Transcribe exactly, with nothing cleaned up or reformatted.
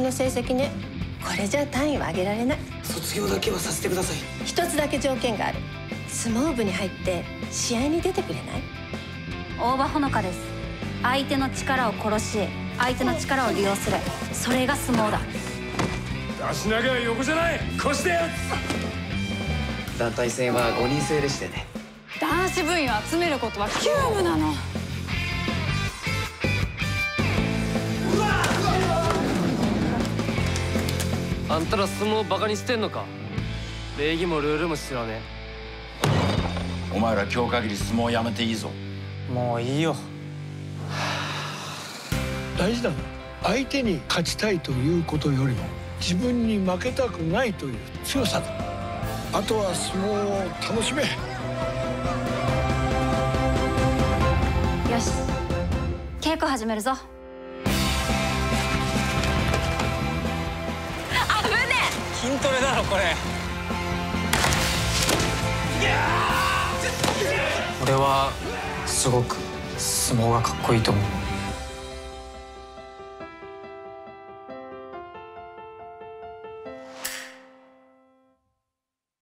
の成績ね。これじゃ単位は上げられない。 卒業だけはさせてください。 一つだけ条件がある。相撲部に入って試合に出てくれない？ 大場ほのかです。相手の力を殺し、相手の力を利用する、それが相撲だ。 足長は横じゃない、腰だよ。 団体戦はごにん制でしてね。 男子部員を集めることは急務なの。 あんたら相撲バカにしてんのか。礼儀もルールも知らねえ。お前ら今日限り相撲やめていいぞ。 もういいよ。 大事なのは相手に勝ちたいということよりも自分に負けたくないという強さだ。あとは相撲を楽しめ。 よし、稽古始めるぞ。 危ねえ。 筋トレだろこれ。俺はすごく相撲がかっこいいと思う。